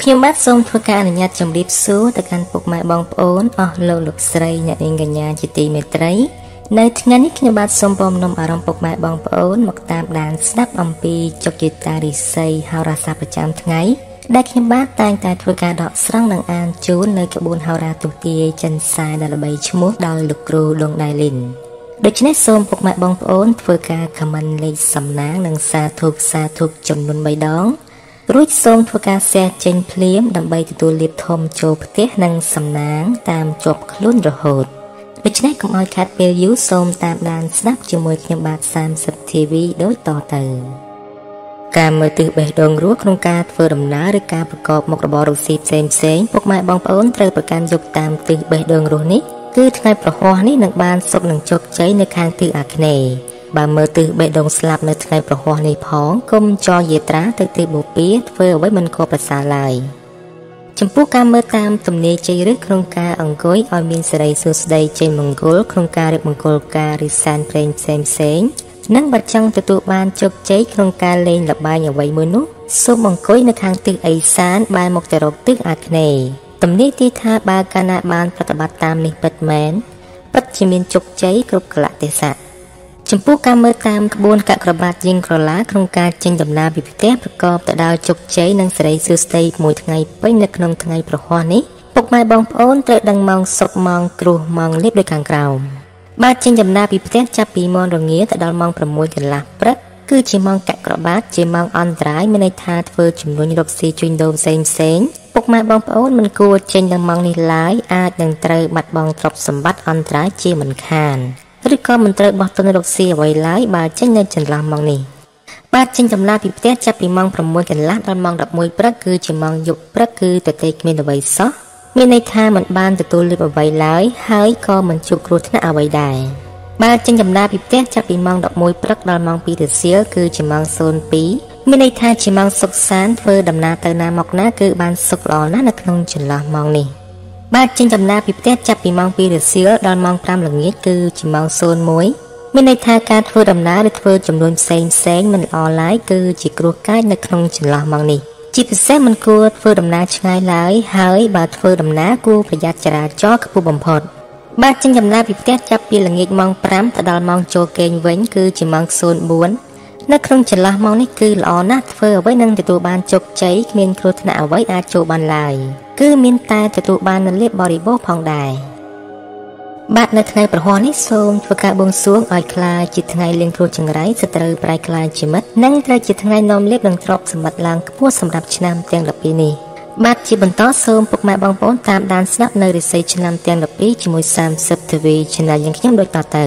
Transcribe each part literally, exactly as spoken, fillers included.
ខ្ញុំបាទសូមធ្វើការអនុញ្ញាតជម្រាបសួរទៅកាន់ពុកម៉ែបងប្អូនអស់លោកលោកស្រីអ្នកនាងកញ្ញាជាទីមេត្រីនៅថ្ងៃនេះខ្ញុំបាទសូមពំនាំអារម្មណ៍ពុកម៉ែបងប្អូនមកតាមដានស្ដាប់អំពីចុកជាតារិស័យហោរាសាស្ត្រប្រចាំថ្ងៃដែលខ្ញុំបាទតែងតែធ្វើការដកស្រង់និងអានជូននៅក្បួនហោរាទស្សន៍ទាយចិនសាយដែលល្បីឈ្មោះដោយលោកគ្រូដងដៃលីនដូច្នេះសូមពុកម៉ែបងប្អូនធ្វើការខមមិនលេខសំណាងនិងសាធុសាធុចំនួនបីដងរួចសូមធ្វើការ share ចេញភ្លាមដើម្បីទទួលលាភធំចូលផ្ទះនិងសំណាងតាមជាប់ខ្លួនរហូតដូច្នេះកុំឲ្យខាត់ពេលយូរសូមតាមដានស្ដាប់ជាមួយខ្ញុំបាទសាមសិប ធី វី ដូចតទៅការមើលទិសបេះដូងរស់ក្នុងការធ្វើដំណើរឬការប្រកបមុខរបររកស៊ីផ្សេងផ្សេងពុកម៉ែបងប្អូនត្រូវប្រកាន់យកតាមទិសបេះដូងរស់នេះគឺថ្ងៃប្រហោះនេះនឹងបានសុខនិងជោគជ័យនៅខាងទិសអាគ្នេយ៍បើមើលទិសបេះដូងស្លាប់នៅថ្ងៃប្រហោះនេះផងកុំចរយាត្រាទៅទិសបូព៌ាធ្វើអ្វីមិនក៏ប្រសើរឡើយចំពោះការមើលតាមទំនាយជ័យឬក្នុងការអង្គុយឲ្យមានសេរីសួស្តីជ័យមង្គលក្នុងការរៀបមង្គលការឬសែនព្រេងផ្សេងផ្សេងនិងបើចង់ទទួលបានជោគជ័យក្នុងការលេងល្បែងអ្វីមួយនោះសូមអង្គុយនៅខាងទិសឦសានបែរមុខទៅរកទិសអាគ្នេយ៍ទំនាយទីថាបើកាលណាបានប្រតិបត្តិតាមនេះពិតមែនពិតជាមានជោគជ័យគ្រប់កលៈទេសៈចំពោះការមើលតាមក្បួនកក្របាតយិងក្រឡាក្នុងការចេញដំណើរពីផ្ទះប្រកបទៅដោយជោគជ័យនិងសេរីសួស្តីមួយថ្ងៃពេញនៅក្នុងថ្ងៃប្រហោះនេះពុកម៉ែបងប្អូនត្រូវដឹងម៉ោងសុបម៉ោងគ្រោះម៉ោងលៀបដូចខាងក្រោមបាទចេញដំណើរពីផ្ទះចាប់ពីម៉ោងរងាទៅដល់ម៉ោង 6 កន្លះព្រឹកគឺជាម៉ោងកក្របាតជាម៉ោងអន្តរាយមានន័យថាធ្វើជំនួញរកស៊ីជួញដូរផ្សេងផ្សេងពុកម៉ែបងប្អូនមិនគួរចេញនៅម៉ោងនេះឡើយអាចនឹងត្រូវបាត់បង់ទ្រព្យសម្បត្តិអន្តរាយជាមិនខានឬក៏មិនត្រូវបោះទុនរកស៊ីអ្វីឡើយបើចេញនៅចន្លោះម៉ោងនេះបាទចេញដំណើរពីផ្ទះចាប់ពីម៉ោង 6 កន្លះដល់ម៉ោង 11 ព្រឹកគឺជាម៉ោងយប់ព្រឹកគឺទទេគ្មានអ្វីសោះមានន័យថាមិនបានទទួលលាភអ្វីឡើយហើយក៏មិនជួបគ្រោះថ្នាក់អ្វីដែរបាទចេញដំណើរពីផ្ទះចាប់ពីម៉ោង 11 ព្រឹកដល់ម៉ោង 2 រសៀលគឺជាម៉ោង ศูนย์ ពីរ មានន័យថាជាម៉ោងសុខសាន្តធ្វើដំណើរទៅណាមកណាគឺបានសុខល្អណាស់នៅក្នុងចន្លោះម៉ោងនេះបាទចេញដំណើរពីផ្ទះចាប់ពីម៉ោង ពីរ រសៀលដល់ម៉ោង 5 ល្ងាចគឺជាម៉ោង ศูนย์ មួយ មានន័យថាការធ្វើដំណើរឬធ្វើចំនួនផ្សេងផ្សេងមិនល្អឡើយគឺជាគ្រោះកាចនៅក្នុងចន្លោះម៉ោងនេះជាពិសេសមិនគួរធ្វើដំណើរឆ្ងាយឡើយហើយបើធ្វើដំណើរគួរប្រយ័ត្នចរាចរណ៍ខ្ពស់បំផុតបាទចេញដំណើរពីផ្ទះចាប់ពីល្ងាចម៉ោង 5 ទៅដល់ម៉ោងចូលគេងវិញគឺជាម៉ោង ศูนย์ bốn នៅក្នុងចន្លោះម៉ោងនេះគឺល្អណាស់ធ្វើអ្វីនឹងទទួលបានជោគជ័យគ្មានគ្រោះថ្នាក់អ្វីអាចចូលបានឡើយគឺមានតែទទួលបាននូវលាភបរិបូរណ៍ផងដែរបាទនៅថ្ងៃប្រហោះនេះសូមធ្វើការបួងសួងឲ្យខ្លាចជាថ្ងៃលៀងគ្រោះចង្រៃសត្រូវប្រែខ្លាចជាមិត្តនិងត្រូវជាថ្ងៃនាំលាភនិងទ្រព្យសម្បត្តិឡើងខ្ពស់សម្រាប់ឆ្នាំទាំងដប់ពីរនេះបាទជាបន្តសូមពុកម៉ែបងប្អូនតាមដានស្ដាប់នៅរិស័យឆ្នាំទាំងដប់ពីរជាមួយសាមសិប ធី វី Channel យ៉ាងខ្ញុំដូចតទៅ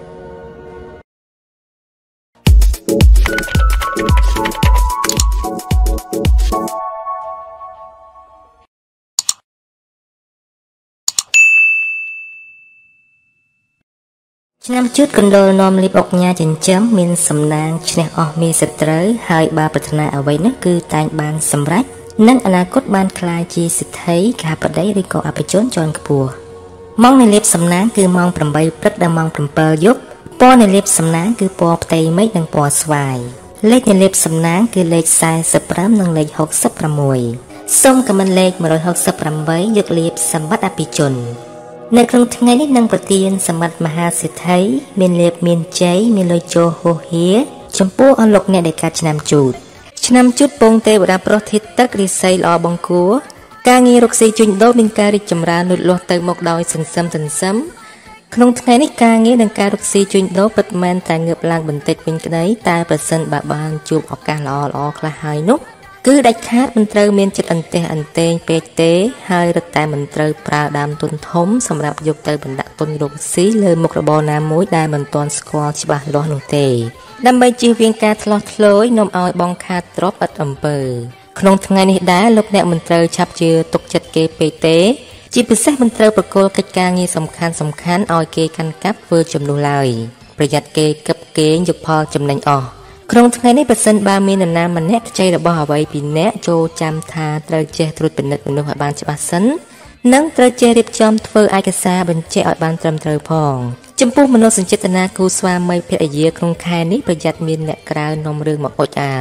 ឆ្នាំជូតកណ្ដុរនាំលីបអុកញ៉ាចិញ្ចឹមមានសំណាងឈ្នះអស់មីសត្រូវហើយបើប្រាថ្នាអ្វីនោះគឺតែងបានសម្រេចនិងអនាគតបានក្លាយជាសិទ្ធិកាបដីឬក៏អភិជនជាន់ខ្ពស់ម៉ោងនៃលៀបសំណាងគឺម៉ោង 8 ព្រឹកដល់ម៉ោង 7 យប់ពណ៌នៃលៀបសំណាងគឺពណ៌ផ្ទៃមេឃនិងពណ៌ស្វាយលេខនៃលៀបសំណាងគឺលេខ សែសិបប្រាំ និងលេខ ហុកសិបប្រាំមួយ សូមខមមិនលេខ một trăm sáu mươi tám យកលៀបសម្បត្តិអភិជននៅក្នុងថ្ងៃនេះនឹងប្រទានសម្បត្តិមហាសិទ្ធិមានលៀបមានជ័យមានលុយចូលហោហៀចំពោះអស់លោកអ្នកដែលកាត់ឆ្នាំជូតឆ្នាំជូតពងទេវតាប្រធានទឹករិស័យល្អបង្គួរការងាររកស៊ីជួញដូរមានការរីកចម្រើនលូតលាស់ទៅមុខដោយសន្សឹមសន្សឹមក្នុងថ្ងៃនេះការងារនិងការរកស៊ីជួញដូរពិតមែនតែងើបឡើងបន្តិចវិញក្តីតែប្រសិនបើបានជួបឱកាសល្អល្អខ្លះហើយនោះគឺដាច់ខាតមិនត្រូវមានចិត្តអន្ទះអន្ទែងពេកទេហើយរត់តែមិនត្រូវប្រើដើមទុនធំសម្រាប់យកទៅបណ្ដាក់ទុនរកស៊ីលើមុខរបរណាមួយដែលមិនទាន់ស្គាល់ច្បាស់លាស់នោះទេដើម្បីជៀសវាងការឆ្លោះឆ្លោយនាំឲ្យបងខាតទ្រព្យឥតអំពើក្នុងថ្ងៃនេះដែរលោកអ្នកមិនត្រូវឆាប់ជឿទុកចិត្តគេពេកទេជាពិសេសមិនត្រូវប្រគល់កិច្ចការងារសំខាន់សំខាន់ឲ្យគេកាន់កាប់ធ្វើជំនួសឡើយប្រយ័ត្នគេគិបគេងយកផលចំណេញអស់ក្នុងថ្ងៃនេះប្រសិនបើមាននរណាម្នាក់ខ្ចីរបស់អ្វីពីអ្នកចូលចាំថាត្រូវចេះត្រួតពិនិត្យមនុស្សឲ្យបានច្បាស់សិននិងត្រូវចេះរៀបចំធ្វើឯកសារបញ្ជាក់ឲ្យបានត្រឹមត្រូវផងចំពោះមនោសញ្ចេតនាគូស្វាមីភរិយាក្នុងខែនេះប្រយ័ត្នមានអ្នកក្រៅនាំរឿងមកអុចអាល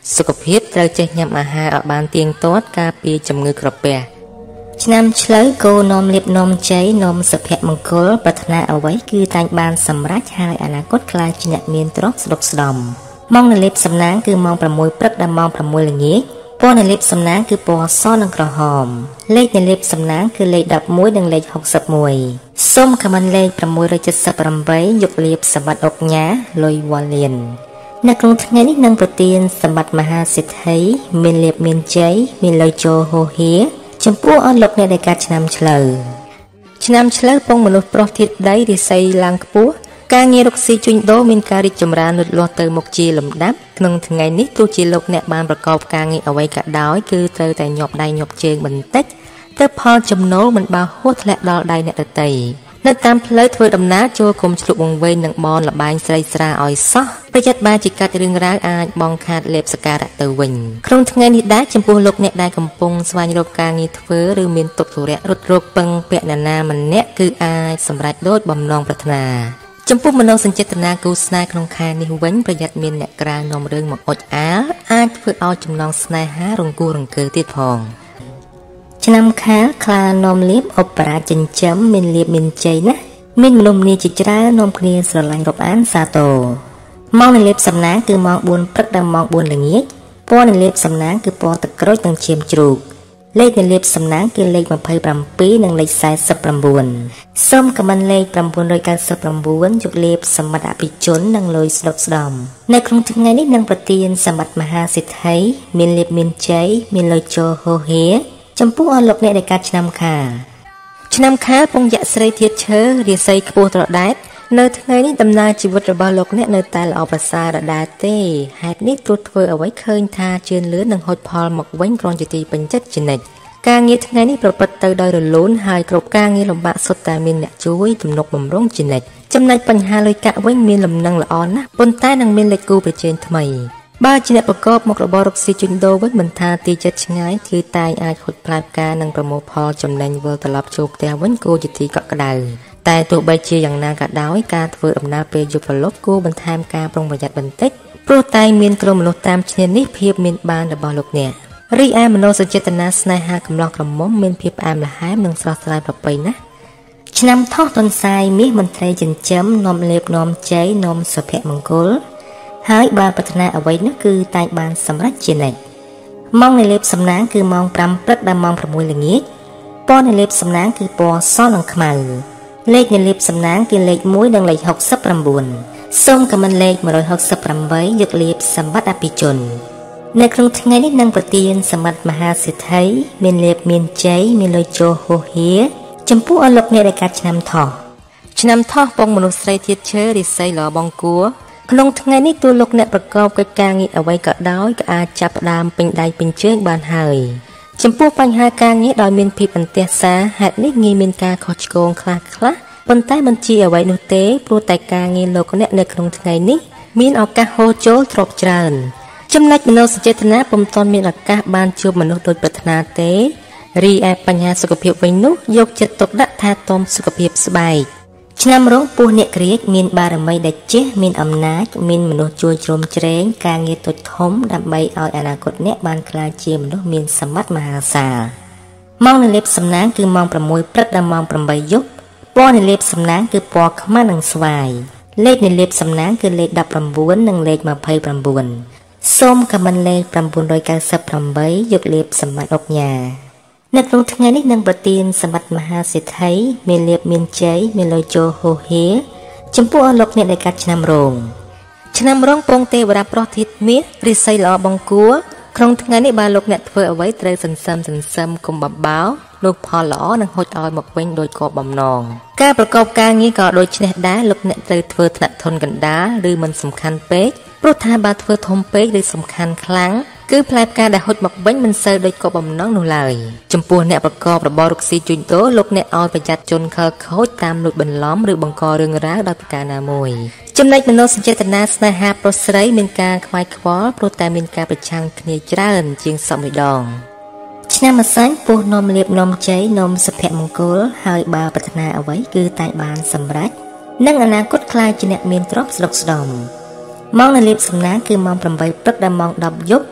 សុខភាពត្រូវចេះញ៉ាំអាហារឲ្យបានទៀងទាត់ការពារជំងឺក្រពះឆ្នាំឆ្លូវគោនាំលៀបនាំជ័យនាំសុភមង្គលប្រាថ្នាអ្វីគឺតែងបានសម្រេចហើយអនាគតក្លាយជាអ្នកមានទ្រព្យស្ដុកស្ដំម៉ោងនៅលេបសំណាងគឺម៉ោងប្រាំមួយព្រឹកដល់ម៉ោងប្រាំមួយល្ងាចពណ៌នៅលេបសំណាងគឺពណ៌សនិងក្រហមលេខនៅលេបសំណាងគឺលេខដប់មួយនិងលេខហុកសិបមួយសូមខមមិនលេខប្រាំមួយរយเจ็ดสิบแปดយកលេបសម្បត្តិអុកញ៉ាលុយវ៉ាលៀននៅក្នុងថ្ងៃនេះនឹងប្រទានសម្បត្តិមហាសិទ្ធិមានលេបមានជ័យមានលុយចូលហូហៀចំពោះអស់លោកអ្នកដែលកាត់ឆ្នាំឆ្លូវឆ្នាំឆ្លូវពងមនុស្សប្រុសធាតុដីរិស័យឡើងខ្ពស់ការងាររកស៊ីជួញដូរមានការរីកចម្រើនលូតលាស់ទៅមុខជាលំដាប់ក្នុងថ្ងៃនេះទោះជាលោកអ្នកបានប្រកបការងារអ្វីក៏ដោយគឺត្រូវតែញាប់ដៃញាប់ជើងបន្តិចទើបផលចំណូលមិនបើហួសធ្លាក់ដល់ដៃអ្នកដទៃនៅតាមផ្លូវធ្វើដំណើរចូលគុំឆ្លុះវង្វេងនឹងបនលបែងស្រីស្រាឲ្យសោះប្រយ័ត្នបានជាកាត់រឿងរ៉ាវអាចបងខាតលេបសការៈទៅវិញក្នុងថ្ងៃនេះដែរចំពោះលោកអ្នកដែលកំពុងស្វែងរកការងារធ្វើឬមានទុក្ខធុរៈរត់រោគពឹងពាក់អ្នកណាម្នាក់គឺអាចសម្រេចដូចបំណងប្រាថ្នាចំពោះមនោសញ្ចេតនាគូស្នេហ៍ក្នុងខែនេះវិញប្រយ័ត្នមានអ្នកក្រៅនាំរឿងមកអុចអាលអាចធ្វើឲ្យចំណងស្នេហារង្គោះរង្គើទៀតផងឆ្នាំខាលខ្លានាំលៀបអបរាចិញ្ចឹមមានលៀបមានជ័យណាស់មានមនុស្សម្នាជាច្រើននាំគ្នាស្រឡាញ់រាប់អានសាទរម៉ោងនៃលៀបសំណាងគឺម៉ោងបួនព្រឹកដល់ម៉ោងបួនល្ងាចពណ៌នៃលៀបសំណាងគឺពណ៌ទឹកក្រូចនិងឈាមជ្រូកលេខនៃលៀបសំណាងគឺលេខยี่สิบเจ็ดនិងលេខสี่สิบเก้าសូមខមមិនលេខchín九九chínយកលេបសម្បត្តិអភិជននិងលុយស្ដុកស្ដំនៅក្នុងថ្ងៃនេះនឹងប្រទានសម្បត្តិមហាសិទ្ធិមានលេបមានជ័យមានលុយចូលហូហៀចំពោះអស់លោកអ្នកដែលកាត់ឆ្នាំខាលឆ្នាំខាលពងយៈស្រីធាតុឈើរាសីខ្ពស់ត្រដែតនៅថ្ងៃនេះដំណើរជីវិតរបស់លោកអ្នកនៅតែល្អប្រសើរដដែលទេហេតុនេះទោះធ្វើអ្វីឃើញថាជឿនលឿននឹងហុចផលមកវិញគ្រាន់ជាទីពេញចិត្តជានិច្ចការងារថ្ងៃនេះប្រព្រឹត្តទៅដោយរលូនហើយគ្រប់ការងារលំបាកសុទ្ធតែមានអ្នកជួយទំនុកបម្រុងជានិច្ចចំណែកបញ្ហាលុយកាក់វិញមានលំនឹងល្អណាស់ប៉ុន្តែនឹងមានលេខគូប្រជែងថ្មីបើជាអ្នកប្រកបមុខរបររកស៊ីជួញដូរវិញមិនថាទីចិត្តឆ្ងាយគឺតែងអាចហុចផ្លែផ្កានិងប្រមូលផលចំណេញវិលត្រឡប់ចូលផ្ទះវិញគួរជាទីកក់ក្ដៅតែទោះបីជាយ៉ាងណាក៏ដោយការធ្វើដំណើរពេលយប់ព្រលប់គួរបន្ថែមការប្រុងប្រយ័ត្នបន្តិចព្រោះតែមានក្រុមមនុស្សតាមឈ្នានេះភាពមានបានរបស់លោកអ្នករីឯមនោសញ្ចេតនាស្នេហាកំឡោះក្រមុំមានភាពផ្អែមល្ហែមនិងស្រស់ស្រាយប្រពៃណាស់ឆ្នាំថោះទុនសាយមាសមន្ត្រីចិញ្ចឹមនាំលេបនាំជ័យនាំសុភមង្គលហើយបើប្រាថ្នាអ្វីនោះគឺតែងបានសម្រេចជានិច្ចម៉ោងនៃលេបសំណាងគឺម៉ោងប្រាំព្រឹកដល់ម៉ោងប្រាំមួយល្ងាចពណ៌នៃលេបសំណាងគឺពណ៌សនិងខ្មៅលេខនៃលេបសំណាងគឺលេខមួយនិងលេខហុកសិបเก้าសូមខមមិនលេខmột trăm sáu mươi támយកលេបសម្បត្តិអភិជននៅក្នុងថ្ងៃនេះនឹងប្រទានសម្បត្តិមហាសិទ្ធិមានលេបមានជ័យមានលុយចូលហូហៀចំពោះអស់លោកអ្នកដែលកាត់ឆ្នាំថោះឆ្នាំថោះពងមនុស្សស្រីធាតុឈើរិស័យល្អបងគួរក្នុងថ្ងៃនេះទូលោកអ្នកប្រកបកិច្ចការងារអ្វីក៏ដោយក៏អាចចាប់ផ្ដើមពេញដៃពេញជើងបានហើយចំពោះបញ្ហាការងារដោយមានភាពអន្ទះសារហេតុនេះងាយមានការខុសឆ្គងខ្លះខ្លះប៉ុន្តែមិនជាអ្វីនោះទេព្រោះតែការងារលោកអ្នកនៅក្នុងថ្ងៃនេះមានឱកាសហូរចូលទ្រព្យច្រើនចំណែកមនោសញ្ចេតនាពុំទាន់មានឱកាសបានជួបមនុស្សដូចប្រាថ្នាទេរីឯបញ្ហាសុខភាពវិញនោះយកចិត្តទុកដាក់ថាទាំសុខភាពស្បែកឆ្នាំរោងពោះអ្នកក្រៀកមានបារមីដែលចេះមានអំណាចមានមនុស្សជួយជ្រោមជ្រែងការងារតូចធំដើម្បីឲ្យអនាគតអ្នកបានក្លាយជាមនុស្សមានសម្បត្តិមហាសាលម៉ោងនៃលេបសំណាងគឺម៉ោងប្រាំមួយព្រឹកដល់ម៉ោងប្រាំបីយប់ពណ៌នៃលេបសំណាងគឺពណ៌ខ្មៅនិងស្វាយលេខនៃលេបសំណាងគឺលេខដប់ប្រាំបួននិងលេខยี่สิบเก้าសូមខមមិនលេខchín九九támយកលេបសម្បត្តិអុកញ៉ានៅក្នុងថ្ងៃនេះនឹងប្រទានសម្បត្តិមហាសិទ្ធិមានលេបមានជ័យមានលុយចូលហូហៀចំពោះអស់លោកអ្នកដែលកាត់ឆ្នាំរោងឆ្នាំរោងពងទេវតាប្រុសធាតុមាសរិស័យល្អបងគួរក្នុងថ្ងៃនេះបើលោកអ្នកធ្វើអ្វីត្រូវសន្សឹមសន្សឹមកុំបបោលោកផលល្អនឹងហុចឲ្យមកវិញដោយគោលបំណងការប្រកបការងារក៏ដូចនេះដែរលោកអ្នកត្រូវធ្វើថ្នាក់ធនកណ្ដាលឬមិនសំខាន់ពេកព្រោះថាបើធ្វើធំពេកឬសំខាន់ខ្លាំងគឺផ្លែផ្កាដែលហុចមកវិញមិនសូវដូចគោលបំណងនោះឡើយចំពោះអ្នកប្រកបរបររកស៊ីជួញដូរលោកអ្នកឲ្យប្រយ័ត្នជនខិលខូចតាមលួចបន្លំឬបង្ករឿងរ៉ាវដោយប្រការណាមួយចំណែកមនោសញ្ចេតនាស្នេហាប្រុសស្រីមានការខ្វាយខ្វល់ព្រោះតែមានការប្រឆាំងគ្នាច្រើនជាងសពមួយដងឆ្នាំម្សាញ់ពោះនាំលៀបនាំជ័យនាំសុភមង្គលហើយបើប្រាថ្នាអ្វីគឺតែបានសម្រេចនិងអនាគតក្លាយជាអ្នកមានទ្រព្យស្ដុកស្ដំម៉ោងនៃលៀបសំណាងគឺម៉ោងប្រាំបីព្រឹកដល់ម៉ោងដប់យប់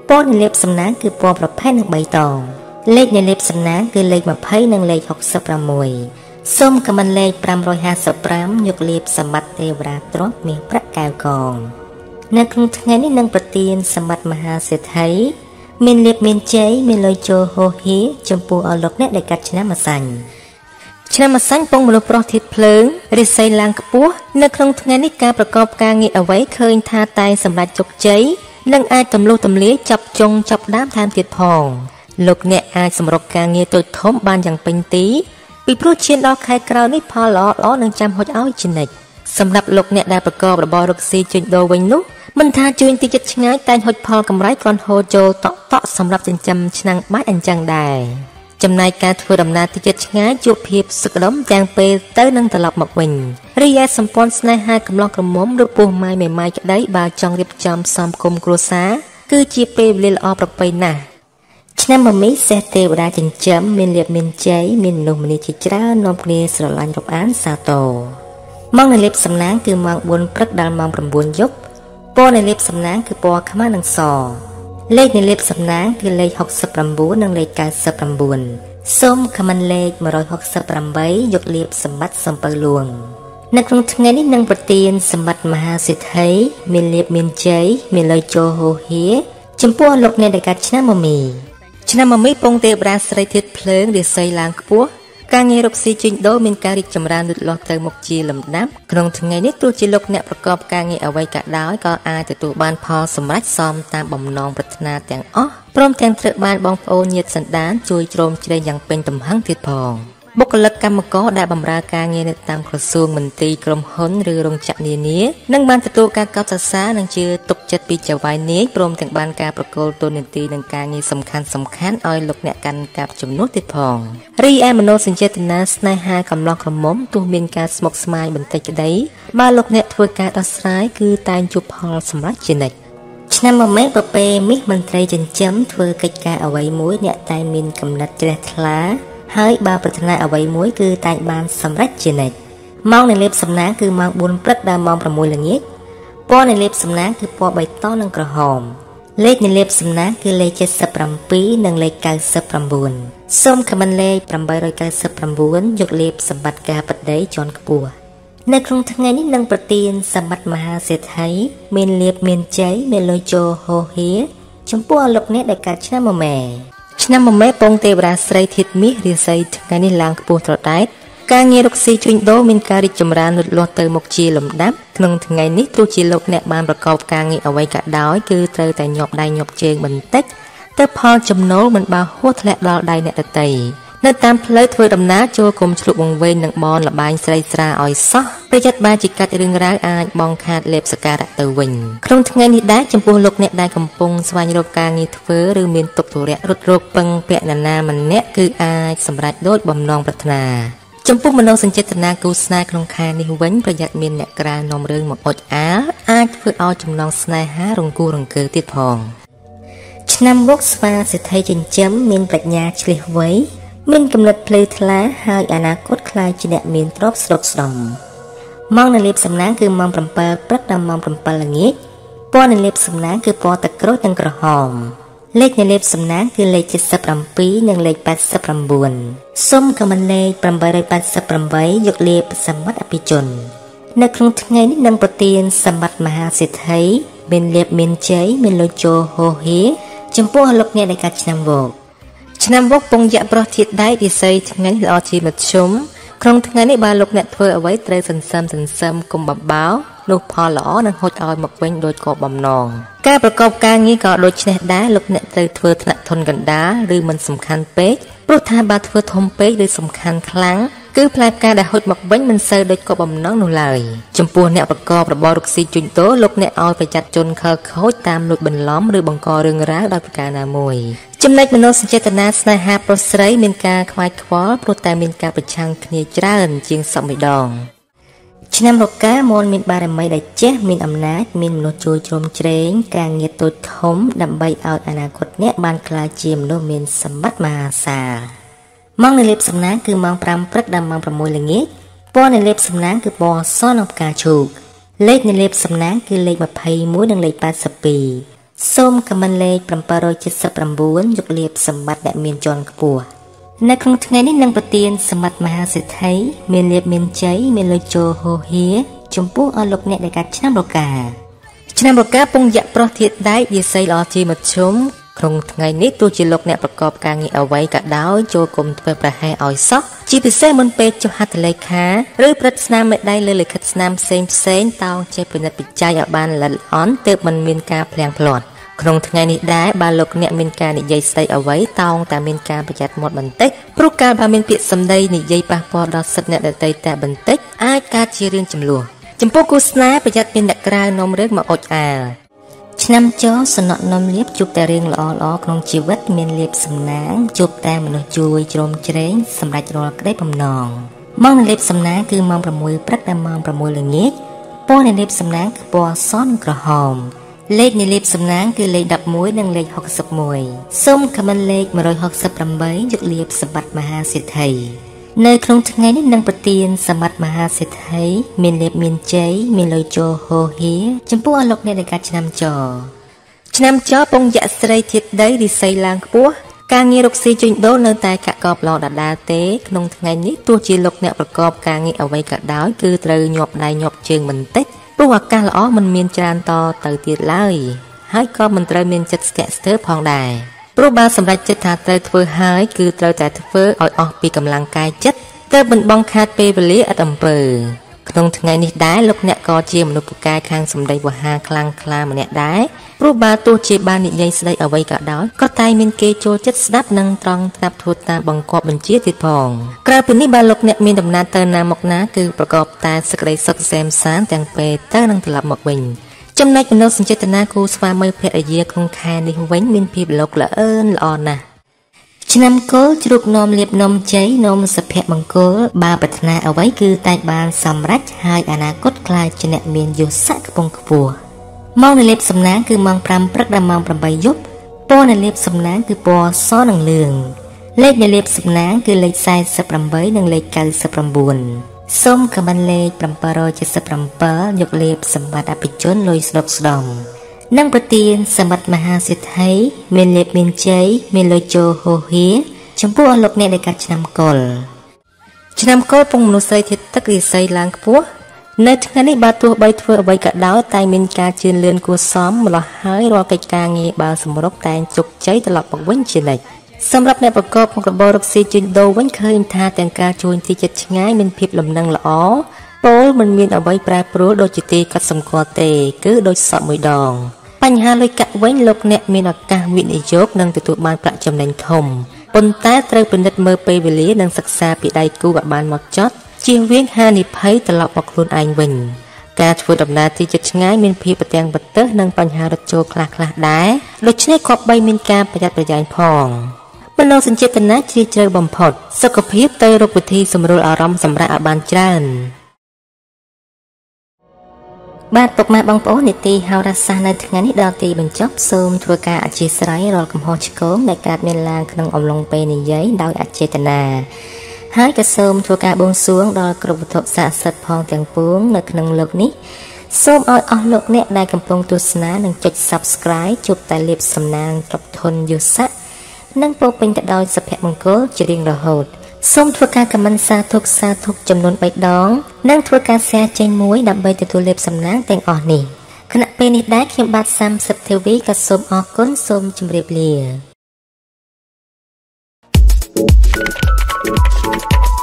ពណ៌នៃលេបសំណាងគឺពណ៌ប្រផេះនិងបៃតងលេខនៃលេបសំណាងគឺលេខยี่สิบនិងលេខหกสิบหกសូមខមមិនលេខห้าร้อยห้าสิบห้าយកលេបសម្បត្តិទេវតាទ្រព្យមាសប្រាក់កែវកងនៅក្នុងថ្ងៃនេះនឹងប្រទានសម្បត្តិមហាសេដ្ឋីមានលេបមានជ័យមានលុយចូលហូហៀចំពោះអស់លោកអ្នកដែលកាត់ឆ្នាំម្សាញ់ឆ្នាំម្សាញ់ពងមនុស្សប្រុសធាតុភ្លើងរិស័យឡើងខ្ពស់នៅក្នុងថ្ងៃនេះការប្រកបការងារអ្វីឃើញថាតែសម្រាប់ជោគជ័យនិងអាចទម្លុះទម្លាយចាប់ចុងចាប់ដើមថែមទៀតផងលោកអ្នកអាចសម្រុកការងារតូចធំបានយ៉ាងពេញទីពីព្រោះឈានដល់ខែក្រោយនេះផលល្អល្អនឹងចាំហុចឲ្យជានិច្ចសម្រាប់លោកអ្នកដែលប្រកបរបររកស៊ីជួញដូរវិញនោះមិនថាជួញទីចិត្តឆ្ងាយតែងហុចផលកម្រៃគ្រាន់ហូរចូលតក់តក់សម្រាប់ចិញ្ចឹមឆ្នាំងបាយអញ្ចឹងដែរចំណែកការធ្វើដំណើរទីចិត្តឆ្ងាយជួបភាពសុខដុមទាំងពេលទៅនឹងត្រឡប់មកវិញរីឯសម្ព័ន្ធស្នេហាកំឡោះក្រមុំឬពោះម៉ាយមេម៉ាយក្តីបើចង់រៀបចំសំគុំគ្រួសារគឺជាពេលវេលាល្អប្រពៃណាស់ឆ្នាំមមីសេះទេវតាចិញ្ចឹមមានលៀបមានជ័យមានមនុស្សម្នាជាច្រើននាំគ្នាស្រឡាញ់រាប់អានសាទរម៉ោងនៃលេបសំណាងគឺម៉ោងbốnព្រឹកដល់ម៉ោងnineយប់ពណ៌នៃលេបសំណាងគឺពណ៌ខ្មៅនិងសលេខនៃលេបសំណាងគឺលេខหกสิบเก้าនិងលេខเก้าสิบเก้าសូមខមមិនលេខone hundred sixty-eightយកលេបសម្បត្តិសំពៅលួងនៅក្នុងថ្ងៃនេះនឹងប្រទានសម្បត្តិមហាសេដ្ឋីមានលេបមានជ័យមានលុយចូលហូហៀចំពោះលោកអ្នកដែលកាត់ឆ្នាំមមីឆ្នាំមមីពងទេវតាស្រីធាតុភ្លើងរាសីឡើងខ្ពស់ការងាររកស៊ីជួញដូរមានការរីកចម្រើនលូតលាស់ទៅមុខជាលំដាប់ក្នុងថ្ងៃនេះទោះជាលោកអ្នកប្រកបការងារអ្វីក៏ដោយក៏អាចទទួលបានផលសម្រេចសមតាមបំណងប្រាថ្នាទាំងអស់ព្រមទាំងត្រូវបានបងប្អូនញាតិសន្តានជួយជ្រោមជ្រែងយ៉ាងពេញទំហឹងទៀតផងបុគ្គលិកកម្មករដែលបម្រើការងារនៅតាមក្រសួងមន្ទីរក្រុមហ៊ុនឬរោងចក្រនានានឹងបានទទួលការកោតសរសើរនិងជឿទុកចិត្តពីចៅហ្វាយនាយព្រមទាំងបានការប្រគល់តួនាទីនិងការងារសំខាន់សំខាន់ឲ្យលោកអ្នកកាន់កាប់ជំនួសទៀតផងរីឯមនោសញ្ចេតនាស្នេហាកំឡោះក្រមុំទោះមានការស្មុគស្មាញបន្តិចក្តីបើលោកអ្នកធ្វើការដោះស្រាយគឺតែងជួបផលសម្រេចជានិច្ចឆ្នាំមមេប្រពេមាសមន្ត្រីចិញ្ចឹមធ្វើកិច្ចការអ្វីមួយអ្នកតែមានកំណត់ជ្រះថ្លាហើយបើប្រាថ្នាអ្វីមួយគឺតែងបានសម្រេចជានិច្ចម៉ោងនៃលេបសំណាងគឺម៉ោងbốnព្រឹកដល់ម៉ោងsáuល្ងាចពណ៌នៃលេបសំណាងគឺពណ៌បៃតងនិងក្រហមលេខនៃលេបសំណាងគឺលេខเจ็ดสิบเจ็ดនិងលេខเก้าสิบเก้าសូមខមមិនលេខeight hundred ninety-nineយកលេបសម្បត្តិការបដីជាន់ខ្ពស់នៅក្នុងថ្ងៃនេះនឹងប្រទានសម្បត្តិមហាសេដ្ឋីមានលេបមានជ័យមានលុយចូលហូហៀចំពោះលោកអ្នកដែលកើតឆ្នាំមមេឆ្នាំមមេពងទេវតាស្រីធាតុមាសរាសីថ្ងៃនេះឡើងខ្ពស់ត្រដែតការងាររកស៊ីជួញដូរមានការរីកចម្រើនលូតលាស់ទៅមុខជាលំដាប់ក្នុងថ្ងៃនេះទោះជាលោកអ្នកបានប្រកបការងារអ្វីក៏ដោយគឺត្រូវតែញាប់ដៃញាប់ជើងបន្តិចទើបផលចំណូលមិនបើហួសធ្លាក់ដល់ដៃអ្នកដទៃនៅតាមផ្លូវធ្វើដំណើរចូលគុំឆ្លុះបង្វេងនឹងបនលបែងស្រីស្រាឲ្យសោះប្រយ័ត្នបាជាកាច់រឿងរ៉ាវអាចបងខាតលេបសការៈទៅវិញក្នុងថ្ងៃនេះដែរចំពោះលោកអ្នកដែលកំពុងស្វែងរកការងារធ្វើឬមានទុក្ខធុរៈរត់រោគពឹងពាក់នរណាម្នាក់គឺអាចសម្រេចដូចបំណងប្រាថ្នាចំពោះមនោសញ្ចេតនាគូស្នេហ៍ក្នុងខែនេះវិញប្រយ័ត្នមានអ្នកក្រានាំរឿងមកអុចអាលអាចធ្វើឲ្យចំណងស្នេហារង្គោះរង្គើទៀតផងឆ្នាំមុខស្វាសេដ្ឋីចិញ្ចឹមមានប្រាជ្ញាឆ្លៀសវៃមានកំណត់ភ្លឺថ្លាហើយអនាគតខ្លាយជាអ្នកមានទ្រព្យស្រុកស្ដំម៉ោងនៃលេបសំណាងគឺម៉ោងsevenព្រឹកដល់ម៉ោងsevenល្ងាចពណ៌នៃលេបសំណាងគឺពណ៌ទឹកក្រូចនិងក្រហមលេខនៃលេបសំណាងគឺលេខเจ็ดสิบเจ็ดនិងលេខแปดสิบเก้าសូមខមមិនលេខeight hundred eighty-eightយកលេបសម្បត្តិអភិជននៅក្នុងថ្ងៃនេះនឹងប្រទានសម្បត្តិមហាសេដ្ឋីមានលេបមានជ័យមានលុយចូលហូហៀចំពោះលោកអ្នកដែលកាត់ឆ្នាំវោកឆ្នាំវុកពងយៈប្រុសធាតុដែករាសីថ្ងៃល្អជាមធ្យមក្នុងថ្ងៃនេះបើលោកអ្នកធ្វើអ្វីត្រូវសន្សឹមសន្សឹមកុំបបោនោះផលល្អនឹងហុចឲ្យមកវិញដោយគោលបំណងការប្រកបការងារក៏ដូចនេះដែរលោកអ្នកត្រូវធ្វើថ្នាក់ធនកណ្ដាលឬមិនសំខាន់ពេកព្រោះថាបើធ្វើធំពេកឬសំខាន់ខ្លាំងគឺផ្លែផ្កាដែលហុចមកវិញមិនសូវដូចគោលបំណងនោះឡើយចំពោះអ្នកប្រកបរបររកស៊ីជួញដូរលោកអ្នកឲ្យប្រយ័ត្នជនខិលខូចតាមលួចបន្លំឬបង្ករឿងរ៉ាវដោយប្រការណាមួយចំណែកមនោសញ្ចេតនាស្នេហាប្រុសស្រីមានការខ្វាយខ្វល់ព្រោះតែមានការប្រឆាំងគ្នាច្រើនជាងសពម្ដងឆ្នាំរកាមនមានបារមីដែលចេះមានអំណាចមានមនុស្សជួយជ្រោមជ្រែងការងារតូចធំដើម្បីឲ្យអនាគតអ្នកបានក្លាយជាមនុស្សមានសម្បត្តិមហាសាលម៉ោងនៃលេបសំណាងគឺម៉ោងfiveព្រឹកដល់ម៉ោងsixល្ងាចពណ៌នៃលេបសំណាងគឺពណ៌សនិងផ្កាឈូកលេខនៃលេបសំណាងគឺលេខtwenty-oneនិងលេខeighty-two សូមខមមិនលេខbảy bảy七chínយកលៀបសម្បត្តិដែលមានជាន់ខ្ពស់នៅក្នុងថ្ងៃនេះនឹងប្រទានសម្បត្តិមហាសេដ្ឋីមានលៀបមានជ័យមានលុយចូលហូហៀចំពោះអស់លោកអ្នកដែលកាត់ឆ្នាំរកាឆ្នាំរកាពងយៈប្រុសធាតុដែកយាសីល្អជាមធ្យមក្នុងថ្ងៃនេះទោះជាលោកអ្នកប្រកបការងារអ្វីក៏ដោយចូលគុំធ្វើប្រហែសឲ្យសោះជាពិសេសមុនពេលចុះហត្ថលេខាឬព្រឹត្តស្នាមមេដៃលើលិខិតស្នាមផ្សេងផ្សេងតោងចេះពិនិត្យពិច័យឲ្យបានល្អិតល្អន់ទើបមិនមានការភ្លៀងភ្លាត់ក្នុងថ្ងៃនេះដែរបើលោកអ្នកមានការនិយាយស្ដីអ្វីតោងតែមានការប្រយ័ត្នមាត់បន្តិចព្រោះកាលបើមានពាក្យសម្ដីនិយាយប៉ះពាល់ដល់សិទ្ធិអ្នកដទៃតែបន្តិចអាចកើតជារឿងចំនួនចំពោះគូស្នេហ៍ប្រយ័ត្នមានអ្នកក្រៅនាំរឿងមកអុចអាលឆ្នាំចសំណក់នំលៀបជួបតែរឿងល្អល្អក្នុងជីវិតមានលៀបសំណាងជួបតែមនុស្សជួយជ្រោមជ្រែងសម្រាប់រាល់ក្តីបំណងម៉ោងនៃលៀបសំណាងគឺម៉ោង6ព្រឹកដល់ម៉ោង6ល្ងាចពណ៌នៃលៀបសំណាងគឺពណ៌សក្រហមលេខនៃលៀបសំណាងគឺលេខ11និងលេខ61សូមខមមិនលេខmột sáu támយកលៀបសម្បត្តិមហាសេដ្ឋីនៅក្នុងថ្ងៃនេះនឹងប្រទានសម្បត្តិមហាសេដ្ឋីមានលៀបមានជ័យមានលុយចូលហូហៀចំពោះអស់លោកអ្នកដែលកាត់ឆ្នាំចឆ្នាំចពងយៈស្រីធាតុដីរិស័យឡើងខ្ពស់ការងាររកស៊ីជួញដូរនៅតែកាក់កបឡដដាលទេក្នុងថ្ងៃនេះទោះជាលោកអ្នកប្រកបការងារអ្វីក៏ដោយគឺត្រូវញាប់ដៃញាប់ជើងបន្តិចព្រោះអាកាសល្អមិនមានច្រើនតទៅទៀតឡើយហើយក៏មិនត្រូវមានចិត្តស្ទាក់ស្ទើរផងដែរព្រោះបើសម្រេចចិត្តថាត្រូវធ្វើហើយគឺត្រូវតែធ្វើឲ្យអស់ពីកម្លាំងកាយចិត្តទើបមិនបងខាតពេលវេលាឥតអំពើក្នុងថ្ងៃនេះដែរលោកអ្នកក៏ជាមនុស្សពូកែខាងសម្ដីវោហាខ្លាំងក្លាម្នាក់ដែរព្រោះបើទោះជាបាននិយាយស្ដីអ្វីក៏ដោយក៏តែមានគេចូលចិត្តស្ដាប់និងត្រង់ស្ដាប់ធ្វើតាមបង្គាប់បញ្ជាទៀតផងក្រៅពីនេះបើលោកអ្នកមានដំណើរទៅណាមកណាគឺប្រកបតែសេចក្តីសុខសែមសានទាំងពេលទៅនិងត្រឡប់មកវិញចំណែកមនោសញ្ចេតនាគូស្វាមីភរិយាក្នុងខែនេះវិញមានភាពលោកល្អើនល្អណាស់ឆ្នាំគោលជ្រូកនាំលៀបនំជ័យនំសុភមង្គលបើប្រាថ្នាអ្វីគឺតែងបានសម្រេចហើយអនាគតខ្លាចជាអ្នកមានយស័ក្តិខ្ពង់ខ្ពស់ម៉ោងនៃលៀបសំណាងគឺម៉ោង5ព្រឹកដល់ម៉ោង8យប់ពណ៌នៃលៀបសំណាងគឺពណ៌សនិងលឿងលេខនៃលៀបសំណាងគឺលេខ48និងលេខ99សូមខមមិនលេខbảy bảy七七យកលៀបសម្បត្តិអភិជនលុយស្ដុកស្ដំនិងប្រទានសម្បត្តិមហាសេដ្ឋីមានលៀបមានជ័យមានលុយចូលហូហៀចំពោះអស់លោកអ្នកដែលកាត់ឆ្នាំកុលឆ្នាំកុលពងមនុស្សស្រីធាតុទឹករិស័យឡើងខ្ពស់នៅថ្ងៃនេះបើទោះបីធ្វើអ្វីក៏ដោយតែមានការជឿនលឿនគួរសមម្ល៉េះហើយរាល់កិច្ចការងារបើសម្រុកតែងជោគជ័យត្រឡប់មកវិញជានិច្ចសម្រាប់អ្នកប្រកបមុខរបររកស៊ីជួញដូរវិញឃើញថាទាំងការជួញទីចិត្តឆ្ងាយមានភាពលំនឹងល្អពោលមិនមានអ្វីប្រែប្រួលដូចជាទីកត់សម្គាល់ទេគឺដូចសពមួយដងបញ្ហាលុយកាក់វិញលោកអ្នកមានឱកាសវិនិយោគនិងទទួលបានប្រាក់ចំណេញធំប៉ុន្តែត្រូវពិនិត្យមើលពេលវេលានិងសិក្សាពីដៃគូឲ្យបានមកចត់ជៀសវាងហានិភ័យត្រឡប់មកខ្លួនឯងវិញការធ្វើដំណើរទីជិតឆ្ងាយមានភាពប្រទាំងប្រទើសនិងបញ្ហារត់ចូលខ្លះៗដែរដូច្នេះគប្បីមានការប្រយ័ត្នប្រយែងផងមនោសញ្ចេតនាជ្រាលជ្រៅបំផុតសុខភាពទៅរកវិធីសម្រួលអារម្មណ៍សម្រាប់ឲ្យបានច្រើនបាទពុកម៉ែបងប្អូននីតិហោរាសាស្ត្រនៅថ្ងៃនេះដល់ទីបញ្ចប់សូមធ្វើការអធិស្ឋានរាល់កំហុសឆ្គងដែលកើតមានឡើងក្នុងអំឡុងពេលនិយាយដោយអចេតនាហើយក៏សូមធ្វើការបួងសួងដល់គ្រប់វត្ថុស័ក្តិសិទ្ធិផងទាំងពួងនៅក្នុងលោកនេះសូមឲ្យអស់លោកអ្នកដែលកំពុងទស្សនានិងចុច Subscribe ជួបតែលាភសំណាងទ្រព្យធនយស័ក្តិនិងពោពេញទៅដោយសុភមង្គលជារៀងរហូតសូមធ្វើការខមមិនសាធុសាធុចំនួនបីដងនិងធ្វើការ share ចេញមួយដើម្បីទទួលលាភសំណាងទាំងអស់នេះខណៈពេលនេះដែរខ្ញុំបាទសាមសិបធីវីក៏សូមអរគុណសូមជម្រាបលា